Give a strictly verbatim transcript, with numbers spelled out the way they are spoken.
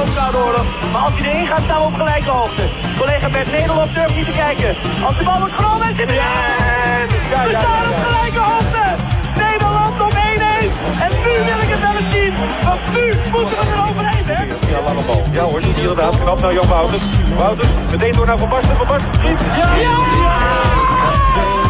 Hoofdkoude Maar als hij erin gaat, staan we op gelijke hoogte. Collega Bert Nederland durft niet te kijken. Als de bal wordt genomen, is het erin! We staan op gelijke hoogte! Nederland op één-één! En nu wil ik het wel eens zien, want nu moeten we er overheen, hè? Ja, lange bal. Ja hoor, ziet hier inderdaad. Knap naar Jan Wouters. Wouters, meteen door naar Van Basten. Van Basten, schiet. Ja! Ja!